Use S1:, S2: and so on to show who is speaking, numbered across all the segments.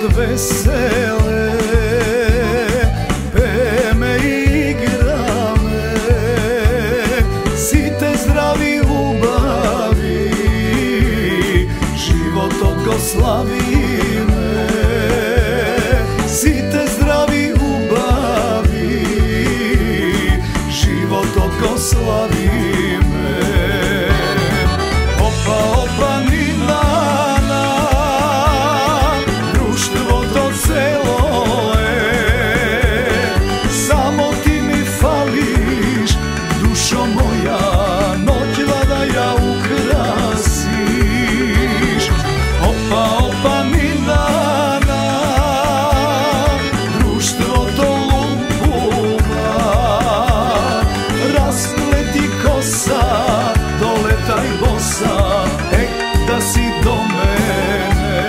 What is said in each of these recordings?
S1: vesele, peme i igrame, site zdravi ljubavi, život odgoslavi me. Site zdravi ljubavi, život odgoslavi me. Opa, opa, Milana, društvo to celo je, samo ti mi fališ, dušo moja, noć da ja ukrasiš. Opa, opa, Milana, društvo to lumpuma, raspleti kosa, doletaj bosa, da si do mene.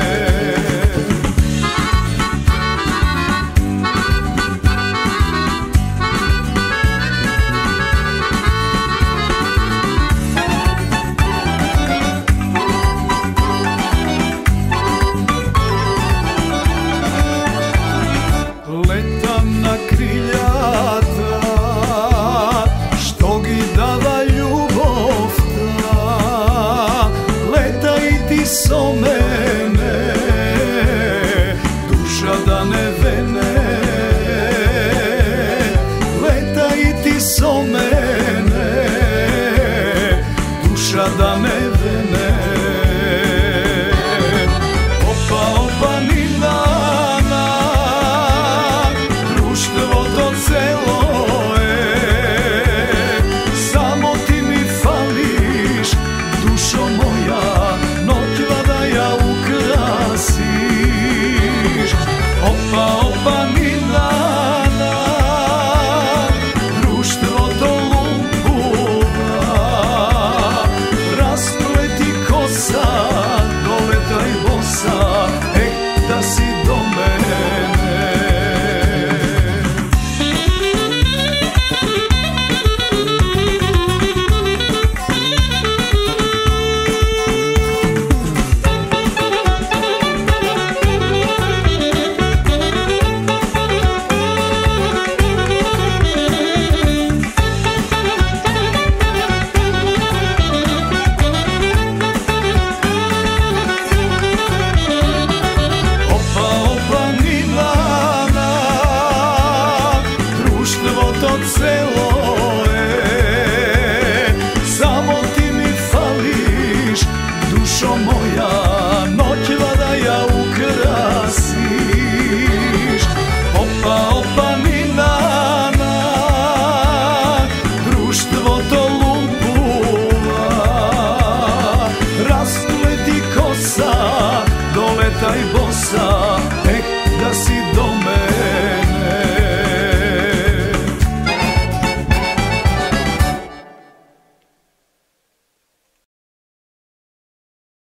S1: Letam na kriljata, što gi dava ljubov ta, letaj ti so me